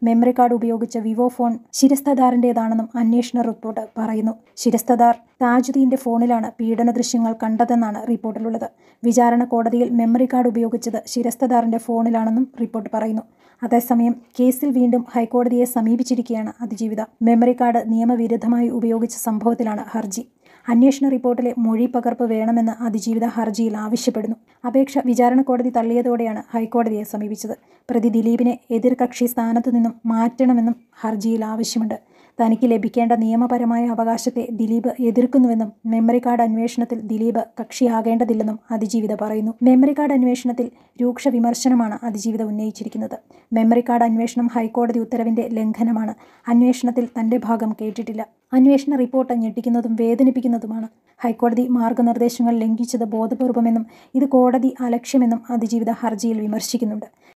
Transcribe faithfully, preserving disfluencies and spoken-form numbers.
Memory card ഉപയോഗിച്ച Vivo phone ശിരസ്തദാറിൻ്റേതാണെന്നും അന്വേഷണ റിപ്പോർട്ട് പറയുന്നു. ശിരസ്തദാർ താജുദ്ദീന്റെ ഫോണിലാണ് പീഡന ദൃശ്യങ്ങൾ കണ്ടതെന്നാണ് റിപ്പോർട്ടിലുള്ളത്. വിചാരണ കോടതിയിൽ മെമ്മറി കാർഡ് ഉപയോഗിച്ചത് ശിരസ്തദാറിന്റെ ഫോണിലാണെന്നും റിപ്പോർട്ട് പറയുന്നു. അതേസമയം കേസിൽ വീണ്ടും ഹൈക്കോടതിയെ സമീപിച്ചിരിക്കുകയാണ് അതിജീവിത. മെമ്മറി കാർഡ് നിയമവിരുദ്ധമായി ഉപയോഗിച്ച സംഭവത്തിലാണ് ഹർജി. അന്വേഷണ റിപ്പോർട്ടിലെ മൊഴി പകർപ്പ് വേണമെന്ന് അതിജീവിത ഹർജിയിൽ ആവശ്യപ്പെടുന്നു. അപേക്ഷ വിചാരണ കോടതി തള്ളിയതോടെയാണ് ഹൈക്കോടതിയെ സമീപിച്ചത്. പ്രതി ദിലീപിനെ എതിർകക്ഷി സ്ഥാനത്തു നിന്നും മാറ്റണമെന്നും ഹർജിയിൽ ആവശ്യമുണ്ട്. തനിക്ക് ലഭിക്കേണ്ട നിയമപരമായ അവകാശത്തെ ദിലീപ് എതിർക്കുന്നുവെന്നും മെമ്മറി കാർഡ് അന്വേഷണത്തിൽ ദിലീപ് കക്ഷിയാകേണ്ടതില്ലെന്നും അതിജീവിത പറയുന്നു. മെമ്മറി കാർഡ് അന്വേഷണത്തിൽ രൂക്ഷ വിമർശനമാണ് അതിജീവിത ഉന്നയിച്ചിരിക്കുന്നത്. മെമ്മറി കാർഡ് അന്വേഷണം ഹൈക്കോടതി ഉത്തരവിന്റെ ലംഘനമാണ്. അന്വേഷണത്തിൽ തന്റെ ഭാഗം കേട്ടിട്ടില്ല. അന്വേഷണ റിപ്പോർട്ട് ഞെട്ടിക്കുന്നതും വേദനിപ്പിക്കുന്നതുമാണ്. ഹൈക്കോടതി മാർഗനിർദ്ദേശങ്ങൾ ലംഘിച്ചത് ബോധപൂർവമെന്നും ഇത് കോടതി അലക്ഷ്യമെന്നും അതിജീവിത ഹർജിയിൽ വിമർശിക്കുന്നുണ്ട്.